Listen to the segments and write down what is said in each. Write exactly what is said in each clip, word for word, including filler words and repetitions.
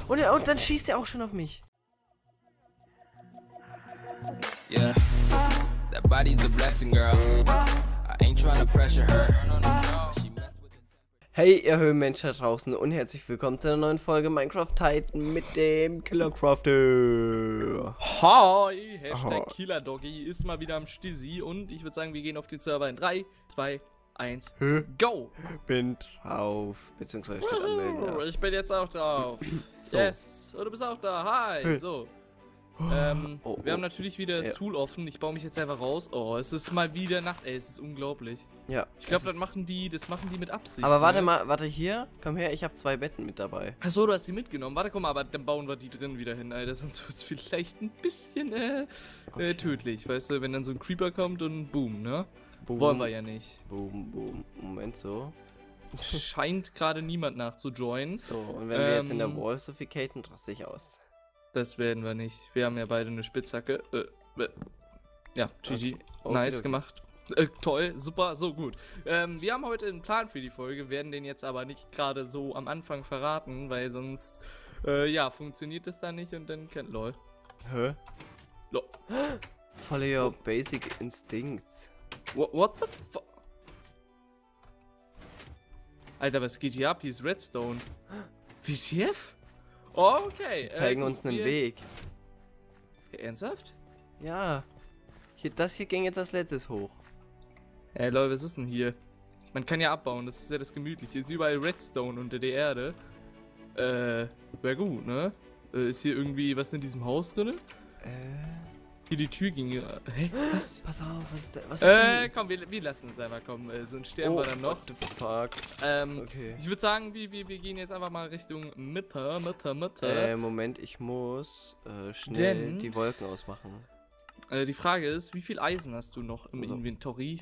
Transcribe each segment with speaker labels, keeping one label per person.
Speaker 1: Und, er, und dann schießt er auch schon auf mich.
Speaker 2: Yeah, that body's a blessing, girl. I ain't trying to pressure her. She messed with the
Speaker 1: Hey, ihr Höhlenmenschen da draußen und herzlich willkommen zu einer neuen Folge Minecraft Titan mit dem Killer Crafter.
Speaker 3: Hi, Hashtag
Speaker 1: Aha.
Speaker 3: Killer Doggy ist mal wieder am Stissi und ich würde sagen, wir gehen auf den Server in drei, zwei, eins,
Speaker 1: Hä?
Speaker 3: go!
Speaker 1: Bin drauf, beziehungsweise steht anmelden. Ja.
Speaker 3: Ich bin jetzt auch drauf.
Speaker 1: So.
Speaker 3: Yes, und du bist auch da. Hi,
Speaker 1: Hey.
Speaker 3: so. Ähm,
Speaker 1: Oh,
Speaker 3: wir
Speaker 1: oh.
Speaker 3: haben natürlich wieder das
Speaker 1: Ja.
Speaker 3: Tool offen. Ich baue mich jetzt einfach raus. Oh, es ist mal wieder Nacht. Ey, es ist unglaublich.
Speaker 1: Ja.
Speaker 3: Ich glaube,
Speaker 1: es
Speaker 3: das
Speaker 1: ist-
Speaker 3: machen die, das machen die mit Absicht.
Speaker 1: Aber warte
Speaker 3: ne?
Speaker 1: mal, warte hier, komm her, ich habe zwei Betten mit dabei.
Speaker 3: Achso, du hast die mitgenommen. Warte, guck mal, aber dann bauen wir die drin wieder hin, Alter. Sonst wird es vielleicht ein bisschen äh,
Speaker 1: Okay.
Speaker 3: äh, tödlich, weißt du, wenn dann so ein Creeper kommt und boom, ne?
Speaker 1: Boom,
Speaker 3: Wollen wir ja nicht.
Speaker 1: Boom, boom. Moment so.
Speaker 3: Scheint gerade niemand nachzujoinen.
Speaker 1: So, und wenn wir jetzt in der
Speaker 3: Ähm.
Speaker 1: Wall suffocaten, raste ich aus.
Speaker 3: Das werden wir nicht. Wir haben ja beide eine Spitzhacke. Äh, äh. Ja, G G.
Speaker 1: Okay. Okay,
Speaker 3: Nice
Speaker 1: okay.
Speaker 3: gemacht. Äh, toll, super, so gut. Ähm, wir haben heute einen Plan für die Folge, werden den jetzt aber nicht gerade so am Anfang verraten, weil sonst, äh, ja, funktioniert das dann nicht und dann kennt lol.
Speaker 1: Hä?
Speaker 3: Lol.
Speaker 1: Follow your basic instincts.
Speaker 3: What, what the fuck? Alter, was geht hier ab? Hier ist Redstone. W T F? Okay.
Speaker 1: Die zeigen
Speaker 3: äh,
Speaker 1: uns einen
Speaker 3: wir-
Speaker 1: Weg.
Speaker 3: Ernsthaft?
Speaker 1: Ja. Hier, das hier ging jetzt als letztes hoch.
Speaker 3: Ey, Leute, was ist denn hier? Man kann ja abbauen, das ist ja das Gemütliche. Hier ist überall Redstone unter der Erde. Äh, wäre gut, ne? Äh, ist hier irgendwie was in diesem Haus drin?
Speaker 1: Äh,
Speaker 3: Hier die Tür ging. Hä? Was?
Speaker 1: pass auf, was ist, da, was ist
Speaker 3: Äh,
Speaker 1: denn?
Speaker 3: komm, wir, wir lassen es einfach kommen. Äh, so ein Stern
Speaker 1: Oh,
Speaker 3: war dann noch.
Speaker 1: what the fuck.
Speaker 3: Ähm,
Speaker 1: Okay.
Speaker 3: ich würde sagen, wir, wir, wir gehen jetzt einfach mal Richtung Mitte, Mitte, Mitte.
Speaker 1: Äh, Moment, ich muss äh, schnell
Speaker 3: Denn-
Speaker 1: die Wolken ausmachen.
Speaker 3: Äh, die Frage ist, wie viel Eisen hast du noch im
Speaker 1: So.
Speaker 3: Inventory?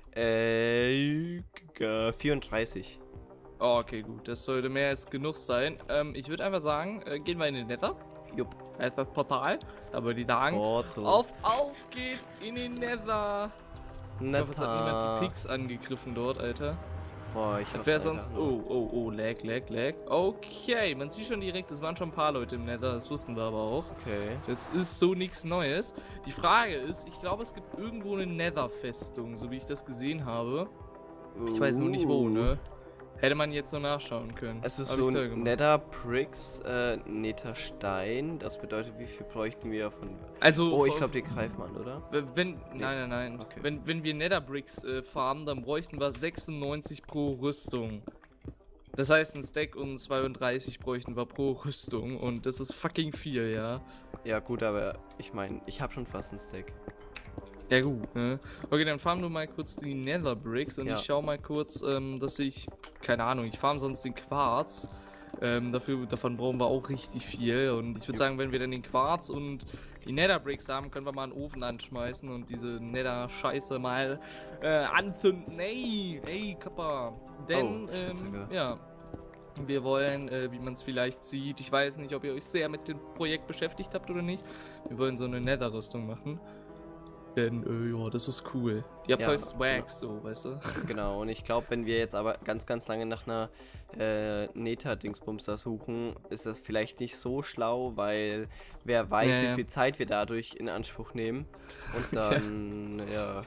Speaker 1: Äh, g- vierunddreißig.
Speaker 3: Oh, okay, gut. Das sollte mehr als genug sein. Ähm, ich würde einfach sagen, äh, gehen wir in den Nether.
Speaker 1: Jupp.
Speaker 3: Da ist das Portal. Da würde ich sagen,
Speaker 1: Portal.
Speaker 3: auf, auf geht's in den Nether. Ich hoffe, es hat niemand
Speaker 1: Nether.
Speaker 3: die Pigs angegriffen dort, Alter.
Speaker 1: Boah, ich
Speaker 3: Das
Speaker 1: hab's
Speaker 3: wäre
Speaker 1: Alter.
Speaker 3: sonst... Oh, oh, oh, lag, lag, lag. Okay, man sieht schon direkt, es waren schon ein paar Leute im Nether, das wussten wir aber auch.
Speaker 1: Okay.
Speaker 3: Das ist so nichts Neues. Die Frage ist, ich glaube, es gibt irgendwo eine Nether-Festung, so wie ich das gesehen habe. Ich weiß nur nicht wo, ne? Hätte man jetzt noch nachschauen können.
Speaker 1: Es ist
Speaker 3: Hab
Speaker 1: so
Speaker 3: ich toll
Speaker 1: ein
Speaker 3: gemacht.
Speaker 1: Nether Bricks, äh, Netherstein. Das bedeutet, wie viel bräuchten wir von.
Speaker 3: Also,
Speaker 1: Oh, ich
Speaker 3: vor-
Speaker 1: glaube, die greifen wir an, oder?
Speaker 3: Wenn, nein, nein, nein.
Speaker 1: Okay.
Speaker 3: Wenn, wenn wir Netherbricks äh, farmen, dann bräuchten wir sechsundneunzig pro Rüstung. Das heißt, ein Stack und zweiunddreißig bräuchten wir pro Rüstung. Und das ist fucking viel, ja.
Speaker 1: Ja, gut, aber ich meine, ich habe schon fast einen Stack.
Speaker 3: Ja, gut, ne? Okay, dann farmen wir mal kurz die Netherbricks und
Speaker 1: Ja.
Speaker 3: ich schau mal kurz, ähm, dass ich. Keine Ahnung, ich farm sonst den Quarz. Ähm, dafür, davon brauchen wir auch richtig viel. Und ich würde
Speaker 1: Jo.
Speaker 3: sagen, wenn wir dann den Quarz und die Netherbricks haben, können wir mal einen Ofen anschmeißen und diese Nether-Scheiße mal äh, anzünden. Ey, ey, Kappa. Denn,
Speaker 1: Oh,
Speaker 3: ähm,
Speaker 1: Spitzhacke.
Speaker 3: ja. Wir wollen, äh, wie man es vielleicht sieht, ich weiß nicht, ob ihr euch sehr mit dem Projekt beschäftigt habt oder nicht. Wir wollen so eine Nether-Rüstung machen. Denn, äh, ja, das ist cool. Ihr habt
Speaker 1: Ja,
Speaker 3: voll Swag, so, weißt du?
Speaker 1: Genau, und ich glaube, wenn wir jetzt aber ganz, ganz lange nach einer äh, Nether-Dingsbumster suchen, ist das vielleicht nicht so schlau, weil wer weiß,
Speaker 3: Ja,
Speaker 1: wie
Speaker 3: ja.
Speaker 1: viel Zeit wir dadurch in Anspruch nehmen. Und dann, ja.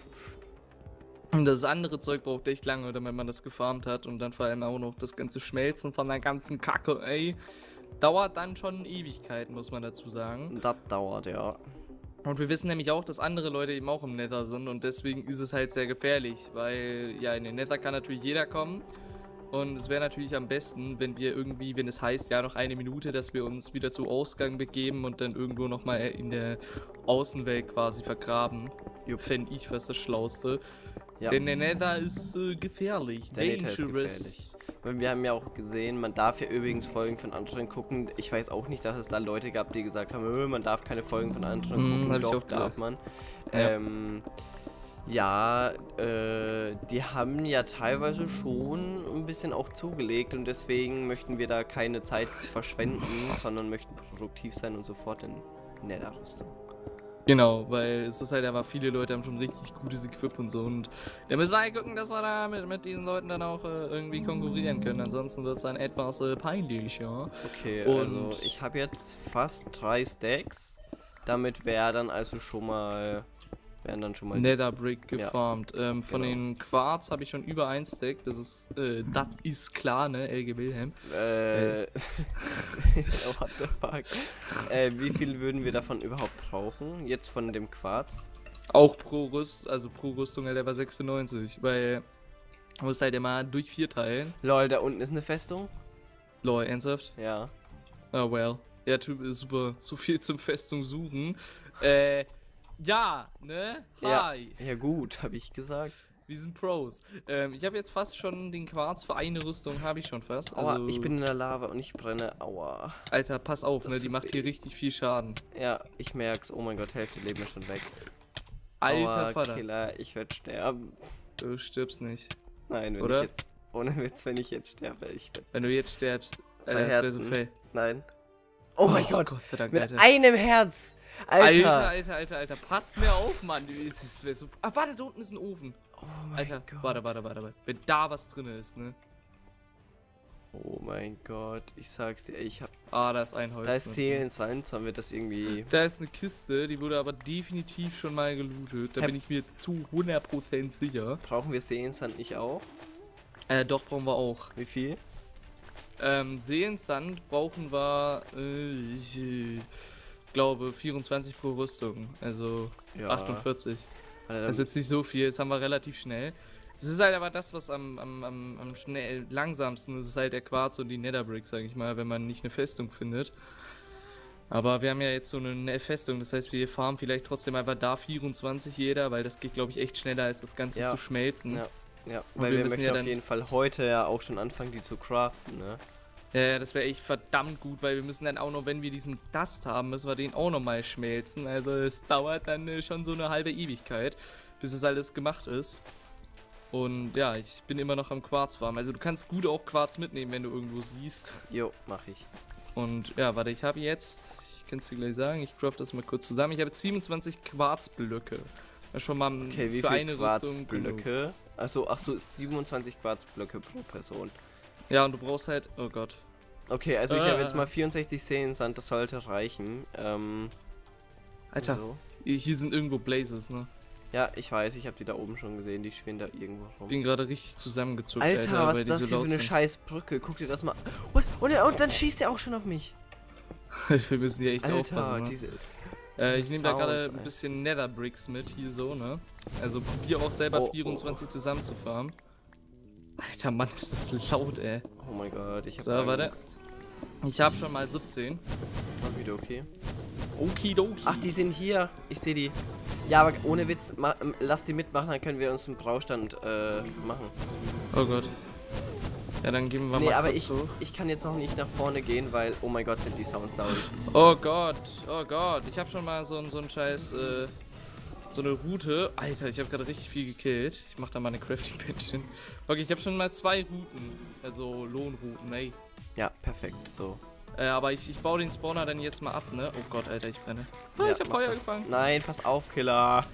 Speaker 3: Und das andere Zeug braucht echt lange, oder wenn man das gefarmt hat und dann vor allem auch noch das ganze Schmelzen von der ganzen Kacke, ey. Dauert dann schon Ewigkeiten, muss man dazu sagen.
Speaker 1: Das dauert, ja.
Speaker 3: Und wir wissen nämlich auch, dass andere Leute eben auch im Nether sind und deswegen ist es halt sehr gefährlich, weil ja, in den Nether kann natürlich jeder kommen. Und es wäre natürlich am besten, wenn wir irgendwie, wenn es heißt, ja, noch eine Minute, dass wir uns wieder zu Ausgang begeben und dann irgendwo nochmal in der Außenwelt quasi vergraben.
Speaker 1: Jupp.
Speaker 3: Fände ich fast das Schlauste.
Speaker 1: Ja.
Speaker 3: Denn der Nether ist äh, gefährlich.
Speaker 1: Der Nether ist
Speaker 3: dangerous.
Speaker 1: gefährlich. Weil wir haben ja auch gesehen, man darf ja übrigens Folgen von anderen gucken. Ich weiß auch nicht, dass es da Leute gab, die gesagt haben, "Ö, man darf keine Folgen von anderen
Speaker 3: Mm,
Speaker 1: gucken.
Speaker 3: hab ich
Speaker 1: Doch,
Speaker 3: auch
Speaker 1: darf
Speaker 3: gehört.
Speaker 1: man.
Speaker 3: Ja.
Speaker 1: Ähm, ja, äh, die haben ja teilweise schon ein bisschen auch zugelegt und deswegen möchten wir da keine Zeit verschwenden, sondern möchten produktiv sein und sofort in Nether-Rüstung.
Speaker 3: Genau, weil es ist halt aber viele Leute haben schon richtig gutes Equip und so und da müssen wir halt gucken, dass wir da mit, mit diesen Leuten dann auch äh, irgendwie konkurrieren können. Ansonsten wird es dann etwas äh, peinlich, ja.
Speaker 1: Okay,
Speaker 3: Und-
Speaker 1: also ich habe jetzt fast drei Stacks. Damit wäre dann also schon mal, wären dann schon mal
Speaker 3: Netherbrick
Speaker 1: Ja,
Speaker 3: gefarmt. Ähm, von
Speaker 1: genau.
Speaker 3: den Quarz habe ich schon über ein Stack, das ist, äh, das ist klar, ne, L G Wilhelm.
Speaker 1: Äh, what the fuck? Äh, wie viel würden wir davon überhaupt brauchen? Jetzt von dem Quarz?
Speaker 3: Auch pro Rüst, also pro Rüstung halt aber sechsundneunzig, weil du musst halt immer durch vier teilen.
Speaker 1: Lol, da unten ist eine Festung?
Speaker 3: Lol, ernsthaft?
Speaker 1: Ja.
Speaker 3: Oh well. Ja, Typ ist super. So viel zum Festung suchen. Äh, ja, ne? Hi.
Speaker 1: Ja, ja gut, habe ich gesagt.
Speaker 3: Wir sind Pros. Ähm, ich habe jetzt fast schon den Quarz für eine Rüstung, habe ich schon fast.
Speaker 1: Aua,
Speaker 3: Also,
Speaker 1: ich bin in der Lava und ich brenne. Aua.
Speaker 3: Alter, pass auf,
Speaker 1: Das
Speaker 3: ne? Die
Speaker 1: tut
Speaker 3: macht
Speaker 1: weh.
Speaker 3: hier richtig viel Schaden.
Speaker 1: Ja, ich merk's. Oh mein Gott, Hälfte Leben ist schon weg.
Speaker 3: Alter
Speaker 1: Aua,
Speaker 3: Vater.
Speaker 1: Killer, ich werde sterben.
Speaker 3: Du stirbst nicht.
Speaker 1: Nein, wenn
Speaker 3: Oder?
Speaker 1: ich jetzt. Ohne Witz, wenn ich jetzt sterbe, ich werde.
Speaker 3: Wenn du jetzt stirbst.
Speaker 1: Zwei
Speaker 3: Alter, das wäre so
Speaker 1: Herzen.
Speaker 3: fail.
Speaker 1: Nein. Oh mein Gott.
Speaker 3: Gott sei Dank,
Speaker 1: Mit
Speaker 3: Alter.
Speaker 1: einem Herz.
Speaker 3: Alter,
Speaker 1: Alter.
Speaker 3: Alter, Alter, Alter. Pass mir auf, Mann. Das wär so... Ah, warte, da unten ist ein Ofen.
Speaker 1: Oh mein
Speaker 3: Alter,
Speaker 1: Gott.
Speaker 3: warte, warte, warte, warte. Wenn da was drin ist, ne?
Speaker 1: Oh mein Gott. Ich sag's dir, ich hab.
Speaker 3: Ah, da ist ein Holz.
Speaker 1: Da ist
Speaker 3: ne?
Speaker 1: Seelensalz, sollen wir das irgendwie.
Speaker 3: Da ist eine Kiste, die wurde aber definitiv schon mal gelootet. Da
Speaker 1: Hä?
Speaker 3: bin ich mir zu hundert Prozent sicher.
Speaker 1: Brauchen wir Seelensand nicht auch?
Speaker 3: Äh, doch, brauchen wir auch.
Speaker 1: Wie viel?
Speaker 3: Ähm, Seelensand brauchen wir, äh, ich äh, glaube, vierundzwanzig pro Rüstung. Also
Speaker 1: Ja.
Speaker 3: achtundvierzig.
Speaker 1: Alter,
Speaker 3: Das ist
Speaker 1: dann,
Speaker 3: jetzt nicht so viel, das haben wir relativ schnell. Das ist halt aber das, was am, am, am, am schnell langsamsten ist, ist halt der Quarz und die Netherbrick, sag ich mal, wenn man nicht eine Festung findet. Aber wir haben ja jetzt so eine Festung, das heißt, wir farmen vielleicht trotzdem einfach da vierundzwanzig jeder, weil das geht, glaube ich, echt schneller, als das Ganze
Speaker 1: Ja.
Speaker 3: zu schmelzen.
Speaker 1: ja, ja.
Speaker 3: Und
Speaker 1: Weil
Speaker 3: wir
Speaker 1: wir
Speaker 3: müssen
Speaker 1: möchten
Speaker 3: ja
Speaker 1: auf
Speaker 3: dann-
Speaker 1: jeden Fall heute ja auch schon anfangen, die zu craften, ne?
Speaker 3: Ja, ja, das wäre echt verdammt gut, weil wir müssen dann auch noch, wenn wir diesen Dust haben, müssen wir den auch noch mal schmelzen. Also es dauert dann äh, schon so eine halbe Ewigkeit, bis es alles gemacht ist. Und ja, ich bin immer noch am Quarzfarmen. Also du kannst gut auch Quarz mitnehmen, wenn du irgendwo siehst.
Speaker 1: Jo, mach ich.
Speaker 3: Und ja, warte, ich habe jetzt, ich kann es dir gleich sagen, ich craft das mal kurz zusammen. Ich habe siebenundzwanzig Quarzblöcke. Das ist schon mal
Speaker 1: Okay, wie
Speaker 3: für
Speaker 1: viel
Speaker 3: eine Rüstung genug.
Speaker 1: Quarzblöcke? Achso, achso, siebenundzwanzig Quarzblöcke pro Person.
Speaker 3: Ja, und du brauchst halt, oh Gott.
Speaker 1: Okay, also ich
Speaker 3: Ah.
Speaker 1: habe jetzt mal vierundsechzig Seelensand, das sollte reichen. Ähm,
Speaker 3: Alter,
Speaker 1: so.
Speaker 3: hier sind irgendwo Blazes, ne?
Speaker 1: Ja, ich weiß, ich habe die da oben schon gesehen, die schwingen da irgendwo rum.
Speaker 3: Bin gerade richtig zusammengezuckt,
Speaker 1: Alter, was
Speaker 3: weil
Speaker 1: ist
Speaker 3: die
Speaker 1: das
Speaker 3: so
Speaker 1: hier für
Speaker 3: laut
Speaker 1: eine
Speaker 3: sind.
Speaker 1: scheiß Brücke? Guck dir das mal. What? Und, er- und dann schießt er auch schon auf mich.
Speaker 3: Wir müssen hier echt
Speaker 1: Alter,
Speaker 3: aufpassen, ne?
Speaker 1: diese.
Speaker 3: Äh, ich
Speaker 1: diese
Speaker 3: nehme da gerade
Speaker 1: Sounds,
Speaker 3: ein
Speaker 1: ey.
Speaker 3: bisschen Netherbricks mit, hier so, ne? Also probier auch selber
Speaker 1: Oh, oh.
Speaker 3: vierundzwanzig zusammen zu farmen. Alter, Mann, ist das laut, ey.
Speaker 1: Oh mein Gott, ich hab
Speaker 3: So,
Speaker 1: Angst.
Speaker 3: warte. Ich habe schon mal siebzehn.
Speaker 1: Mal wieder okay.
Speaker 3: Okidoki.
Speaker 1: Ach, die sind hier. Ich sehe die. Ja, aber ohne Witz, ma, ähm, lass die mitmachen, dann können wir uns einen Braustand äh, machen.
Speaker 3: Oh Gott. Ja, dann geben wir
Speaker 1: Nee,
Speaker 3: mal
Speaker 1: aber
Speaker 3: kurz
Speaker 1: ich,
Speaker 3: so.
Speaker 1: ich kann jetzt noch nicht nach vorne gehen, weil, oh mein Gott, sind die Sounds laut.
Speaker 3: Oh Gott, oh Gott. Ich habe schon mal so, ein- so einen scheiß, äh, so eine Route. Alter, ich habe gerade richtig viel gekillt. Ich mache da mal eine Crafting Bench hin. Okay, ich habe schon mal zwei Routen. Also Lohnrouten, ey.
Speaker 1: Ja, perfekt, so.
Speaker 3: Äh, aber ich, ich baue den Spawner dann jetzt mal ab, ne? Oh Gott, Alter, ich brenne. Ah,
Speaker 1: Ja,
Speaker 3: ich hab
Speaker 1: mach
Speaker 3: Feuer
Speaker 1: das.
Speaker 3: gefangen.
Speaker 1: Nein, pass auf, Killer.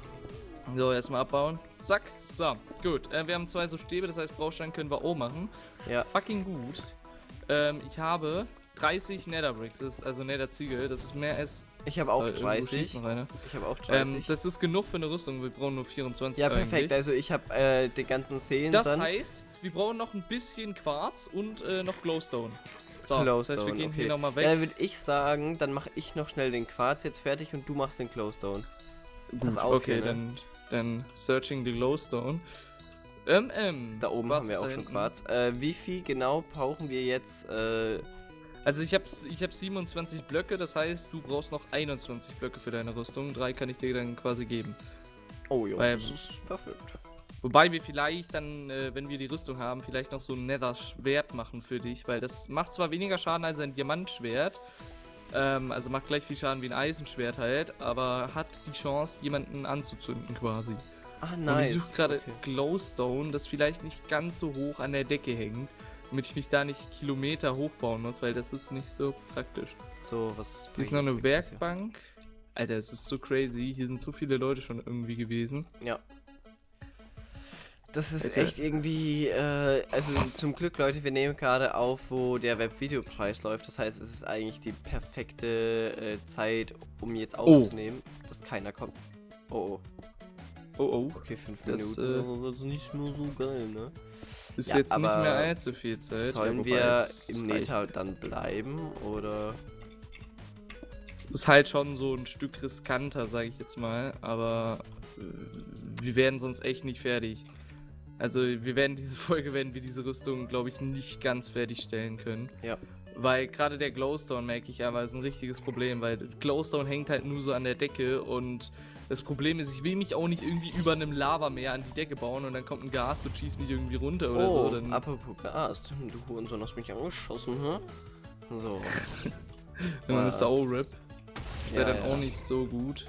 Speaker 3: So, erstmal abbauen. Zack. So, gut. Äh, wir haben zwei so Stäbe, das heißt, Braustein können wir auch machen.
Speaker 1: Ja,
Speaker 3: Fucking gut. Ähm, ich habe dreißig Netherbricks, das ist also Netherziegel. Das ist mehr als.
Speaker 1: ich habe auch
Speaker 3: äh, irgendwo
Speaker 1: dreißig.
Speaker 3: schießt noch einer.
Speaker 1: Ich habe auch
Speaker 3: Ähm,
Speaker 1: dreißig.
Speaker 3: das ist genug für eine Rüstung. Wir brauchen nur vierundzwanzig.
Speaker 1: Ja, perfekt.
Speaker 3: eigentlich.
Speaker 1: Also ich habe äh, den ganzen Seelensand.
Speaker 3: Das heißt, wir brauchen noch ein bisschen Quarz und äh, noch Glowstone. So, das heißt, wir
Speaker 1: Glowstone,
Speaker 3: gehen
Speaker 1: okay.
Speaker 3: hier nochmal
Speaker 1: Ja,
Speaker 3: weg.
Speaker 1: dann würde ich sagen, dann mache ich noch schnell den Quarz jetzt fertig und du machst den Glowstone. Pass auf
Speaker 3: okay,
Speaker 1: hier, ne?
Speaker 3: dann, dann searching the glowstone. Ähm, ähm.
Speaker 1: Da oben
Speaker 3: was
Speaker 1: haben wir
Speaker 3: ist
Speaker 1: auch
Speaker 3: da
Speaker 1: schon
Speaker 3: hinten?
Speaker 1: Quarz. Äh, wie viel genau brauchen wir jetzt? Äh,
Speaker 3: Also ich habe ich hab siebenundzwanzig Blöcke, das heißt, du brauchst noch einundzwanzig Blöcke für deine Rüstung. Drei kann ich dir dann quasi geben.
Speaker 1: oh jo,
Speaker 3: Weil-
Speaker 1: das ist perfekt.
Speaker 3: Wobei wir vielleicht dann, äh, wenn wir die Rüstung haben, vielleicht noch so ein Nether-Schwert machen für dich, weil das macht zwar weniger Schaden als ein Diamantschwert, ähm, also macht gleich viel Schaden wie ein Eisenschwert halt, aber hat die Chance, jemanden anzuzünden quasi.
Speaker 1: Ah,
Speaker 3: Und
Speaker 1: nice.
Speaker 3: ich suche gerade
Speaker 1: Okay.
Speaker 3: Glowstone, das vielleicht nicht ganz so hoch an der Decke hängt, damit ich mich da nicht Kilometer hochbauen muss, weil das ist nicht so praktisch.
Speaker 1: So, was.
Speaker 3: Hier ist noch eine
Speaker 1: bringt jetzt
Speaker 3: Werkbank. Alter, es ist so crazy. Hier sind so viele Leute schon irgendwie gewesen.
Speaker 1: Ja. Das ist
Speaker 3: Alter.
Speaker 1: echt irgendwie, äh, also zum Glück, Leute, wir nehmen gerade auf, wo der Webvideopreis läuft. Das heißt, es ist eigentlich die perfekte äh, Zeit, um jetzt aufzunehmen, oh. dass keiner kommt. Oh, oh.
Speaker 3: Oh, oh.
Speaker 1: Okay, fünf
Speaker 3: das,
Speaker 1: Minuten,
Speaker 3: äh,
Speaker 1: das ist nicht nur so geil, ne?
Speaker 3: Ist
Speaker 1: ja,
Speaker 3: jetzt nicht mehr allzu viel Zeit.
Speaker 1: Sollen
Speaker 3: ja,
Speaker 1: wir im Nether dann bleiben, oder?
Speaker 3: Es ist halt schon so ein Stück riskanter, sage ich jetzt mal, aber äh, wir werden sonst echt nicht fertig. Also wir werden diese Folge, werden wir diese Rüstung, glaube ich, nicht ganz fertigstellen können.
Speaker 1: Ja.
Speaker 3: Weil gerade der Glowstone, merke ich aber, ist ein richtiges Problem, weil Glowstone hängt halt nur so an der Decke und das Problem ist, ich will mich auch nicht irgendwie über einem Lavameer an die Decke bauen und dann kommt ein Gas, du schießt mich irgendwie runter oder
Speaker 1: oh,
Speaker 3: so. Dann
Speaker 1: apropos Gas, du Hurensohn hast mich angeschossen, hä? So.
Speaker 3: Und dann ist der O-Rip.
Speaker 1: Ja,
Speaker 3: Wäre dann
Speaker 1: ja.
Speaker 3: auch nicht so gut.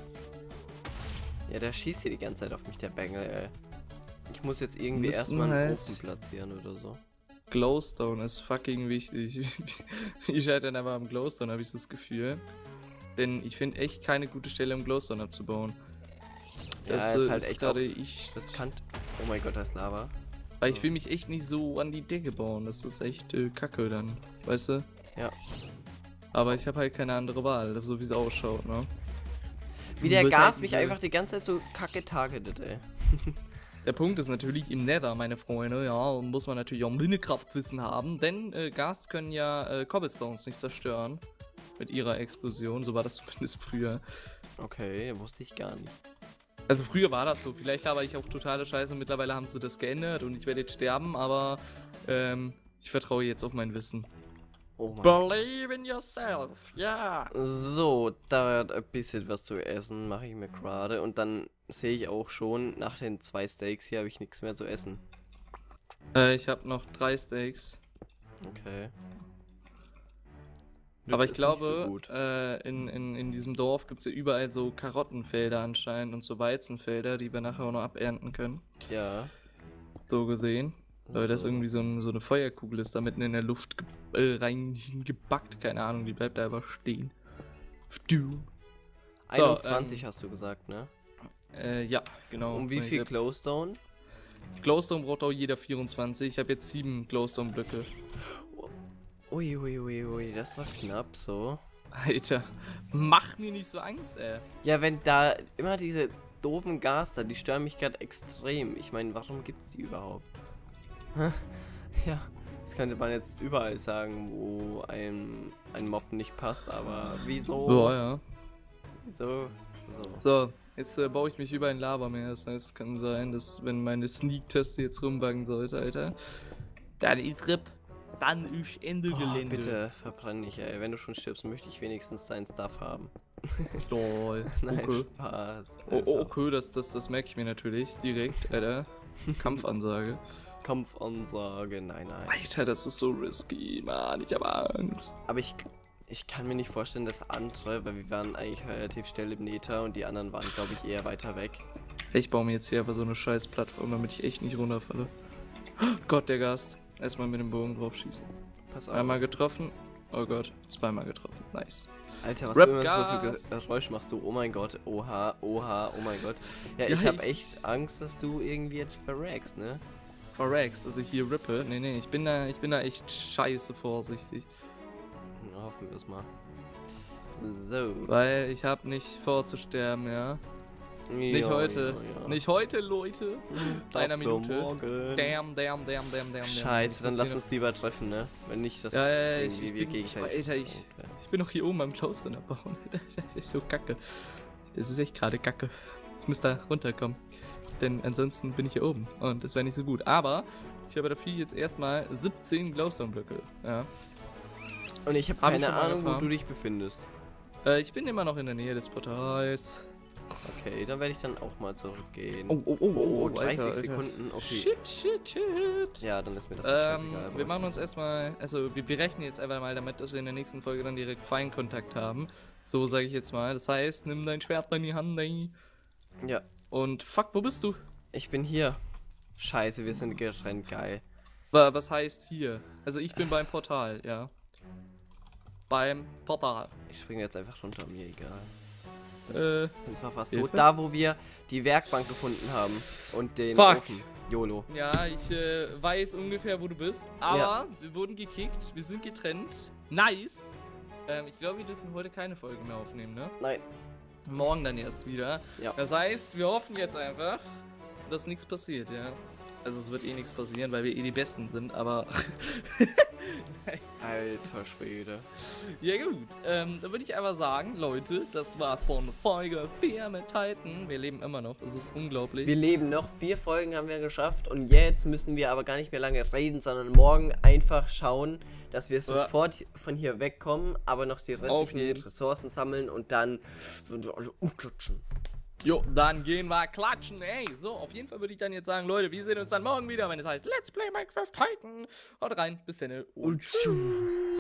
Speaker 1: Ja, der schießt hier die ganze Zeit auf mich, der Bengel, ey. Ich muss jetzt irgendwie
Speaker 3: Müssen
Speaker 1: erstmal einen
Speaker 3: halt-
Speaker 1: Ofen platzieren oder so.
Speaker 3: Glowstone ist fucking wichtig. Ich scheitern aber am Glowstone, habe ich das Gefühl. Denn ich finde echt keine gute Stelle, um Glowstone abzubauen. Das
Speaker 1: ja,
Speaker 3: äh,
Speaker 1: ist halt echt auch
Speaker 3: gerade ich.
Speaker 1: riskant. Oh mein Gott, da ist Lava.
Speaker 3: Weil ich will mich echt nicht so an die Decke bauen. Das ist echt äh, kacke dann. Weißt du?
Speaker 1: Ja.
Speaker 3: Aber ich habe halt keine andere Wahl, so wie es ausschaut, ne?
Speaker 1: Wie der
Speaker 3: Wird
Speaker 1: Gas
Speaker 3: halt
Speaker 1: mich
Speaker 3: diese-
Speaker 1: einfach die ganze Zeit so kacke targetet, ey.
Speaker 3: Der Punkt ist natürlich im Nether, meine Freunde, ja, muss man natürlich auch Minecraft-Wissen haben, denn äh, Gas können ja äh, Cobblestones nicht zerstören mit ihrer Explosion, so war das zumindest früher.
Speaker 1: Okay, wusste ich gar nicht.
Speaker 3: Also früher war das so, vielleicht war ich auch totale Scheiße und mittlerweile haben sie das geändert und ich werde jetzt sterben, aber ähm, ich vertraue jetzt auf mein Wissen.
Speaker 1: Oh mein
Speaker 3: Believe in yourself, ja.
Speaker 1: So, da hat ein bisschen was zu essen, mache ich mir gerade. Und dann sehe ich auch schon, nach den zwei Steaks hier habe ich nichts mehr zu essen.
Speaker 3: Äh, ich habe noch drei Steaks.
Speaker 1: Okay.
Speaker 3: Aber ich
Speaker 1: Ist nicht so
Speaker 3: glaube,
Speaker 1: gut.
Speaker 3: äh, in, in, in diesem Dorf gibt es ja überall so Karottenfelder anscheinend und so Weizenfelder, die wir nachher auch noch abernten können.
Speaker 1: Ja.
Speaker 3: So gesehen. Weil das
Speaker 1: So.
Speaker 3: irgendwie so, ein, so eine Feuerkugel ist, da mitten in der Luft ge äh, rein gebackt. Keine Ahnung, die bleibt da einfach stehen. Du.
Speaker 1: einundzwanzig
Speaker 3: ähm,
Speaker 1: hast du gesagt, ne?
Speaker 3: Äh, ja, genau.
Speaker 1: Um wie viel
Speaker 3: Ich
Speaker 1: Glowstone?
Speaker 3: hab- Glowstone braucht auch jeder vierundzwanzig. Ich habe jetzt sieben Glowstone-Blöcke.
Speaker 1: Ui, ui, ui, ui, das war knapp so.
Speaker 3: Alter, mach mir nicht so Angst, ey.
Speaker 1: Ja, wenn da immer diese doofen Gaster, die stören mich gerade extrem. Ich meine, warum gibt's die überhaupt? Hä? Ja, das könnte man jetzt überall sagen, wo ein, ein Mob nicht passt, aber wieso?
Speaker 3: Boah, ja.
Speaker 1: Wieso? So.
Speaker 3: So, jetzt äh, baue ich mich über ein Lavameer. Das heißt, es kann sein, dass wenn meine Sneak-Taste jetzt rumbuggen sollte, Alter, dann ist RIP. Dann ist Ende
Speaker 1: Oh,
Speaker 3: Gelände.
Speaker 1: bitte verbrenn nicht, ey. Wenn du schon stirbst, möchte ich wenigstens deinen Stuff haben.
Speaker 3: Lol.
Speaker 1: Nein,
Speaker 3: Okay.
Speaker 1: Spaß.
Speaker 3: Oh,
Speaker 1: Also,
Speaker 3: oh, okay, das, das, das merke ich mir natürlich direkt, Alter. Kampfansage.
Speaker 1: Kampfansage, nein, nein.
Speaker 3: Alter, das ist so risky, Mann. Ich habe Angst.
Speaker 1: Aber ich, ich kann mir nicht vorstellen, dass andere, weil wir waren eigentlich relativ schnell im Nether und die anderen waren, glaube ich, eher weiter weg.
Speaker 3: Ich baue mir jetzt hier einfach so eine scheiß Plattform, damit ich echt nicht runterfalle. Gott, der Gast. Erstmal mit dem Bogen drauf schießen.
Speaker 1: Pass auf.
Speaker 3: Einmal getroffen. Oh Gott, zweimal getroffen. Nice.
Speaker 1: Alter, was
Speaker 3: Rap
Speaker 1: du immer so
Speaker 3: Gas.
Speaker 1: für Geräusch machst du. Oh mein Gott, oha, oha, oh mein Gott. Ja,
Speaker 3: Ja,
Speaker 1: ich habe
Speaker 3: ich-
Speaker 1: echt Angst, dass du irgendwie jetzt verreckst, ne?
Speaker 3: Verrex, dass ich hier rippe. Nee, nee, ich bin da, ich bin da echt scheiße vorsichtig.
Speaker 1: Na, hoffen wir es mal. So.
Speaker 3: Weil ich habe nicht vor zu sterben, ja. Nicht
Speaker 1: Ja,
Speaker 3: heute.
Speaker 1: ja, ja.
Speaker 3: Nicht heute, Leute. Einer
Speaker 1: Dafür
Speaker 3: Minute.
Speaker 1: morgen.
Speaker 3: Damn, damn, damn, damn, damn.
Speaker 1: Scheiße, dann
Speaker 3: damn.
Speaker 1: lass uns lieber treffen, ne? Wenn nicht, dass
Speaker 3: Ja, ja, ja, ich,
Speaker 1: irgendwie
Speaker 3: ich,
Speaker 1: wir
Speaker 3: bin, ich,
Speaker 1: gegenseitig...
Speaker 3: Alter, ich, ich bin noch hier oben am Glowstone abbauen. Das ist so kacke. Das ist echt gerade kacke. Ich muss da runterkommen. Denn ansonsten bin ich hier oben. Und das wäre nicht so gut. Aber ich habe dafür jetzt erstmal siebzehn Glowstone-Blöcke. Ja.
Speaker 1: Und ich habe
Speaker 3: Hab ich
Speaker 1: keine
Speaker 3: schon mal
Speaker 1: Ahnung, wo
Speaker 3: erfahren.
Speaker 1: du dich befindest.
Speaker 3: Äh, ich bin immer noch in der Nähe des Portals.
Speaker 1: Okay, dann werde ich dann auch mal zurückgehen.
Speaker 3: Oh, oh, oh, oh,
Speaker 1: Oh, dreißig
Speaker 3: Alter, Alter.
Speaker 1: Sekunden, okay.
Speaker 3: Shit, shit, shit.
Speaker 1: Ja, dann ist mir das jetzt
Speaker 3: Ähm,
Speaker 1: scheißegal.
Speaker 3: wir machen uns erstmal, also wir, wir rechnen jetzt einfach mal damit, dass wir in der nächsten Folge dann direkt Feinkontakt haben. So sage ich jetzt mal. Das heißt, nimm dein Schwert in die Hand, ey.
Speaker 1: Ja,
Speaker 3: Und fuck, wo bist du?
Speaker 1: ich bin hier. Scheiße, wir sind getrennt, geil.
Speaker 3: Wa- Was heißt hier? Also ich bin beim Portal, ja. Beim Portal.
Speaker 1: Ich springe jetzt einfach runter, mir egal.
Speaker 3: Äh,
Speaker 1: bin zwar fast
Speaker 3: Hilfe?
Speaker 1: tot. Da, wo wir die Werkbank gefunden haben und den
Speaker 3: Fuck.
Speaker 1: Ofen. YOLO.
Speaker 3: ja, ich äh, weiß ungefähr, wo du bist. Aber
Speaker 1: Ja.
Speaker 3: wir wurden gekickt, wir sind getrennt. Nice. Ähm, ich glaube, wir dürfen heute keine Folge mehr aufnehmen, ne?
Speaker 1: Nein.
Speaker 3: Morgen dann erst wieder.
Speaker 1: Ja.
Speaker 3: Das heißt, wir hoffen jetzt einfach, dass nichts passiert, ja. Also es wird eh nichts passieren, weil wir eh die Besten sind, aber...
Speaker 1: Alter Schwede.
Speaker 3: Ja gut, ähm, dann würde ich einfach sagen, Leute, das war's von Folge vier mit Titan. Wir leben immer noch, es ist unglaublich.
Speaker 1: Wir leben noch, vier Folgen haben wir geschafft und jetzt müssen wir aber gar nicht mehr lange reden, sondern morgen einfach schauen, dass wir sofort von hier wegkommen, aber noch die restlichen
Speaker 3: jeden.
Speaker 1: Ressourcen sammeln und dann sind wir alle umklatschen.
Speaker 3: Jo, dann gehen wir klatschen, ey. So, auf jeden Fall würde ich dann jetzt sagen, Leute, wir sehen uns dann morgen wieder, wenn es heißt Let's Play Minecraft Titan. Haut rein, bis dann.
Speaker 1: Und tschüss.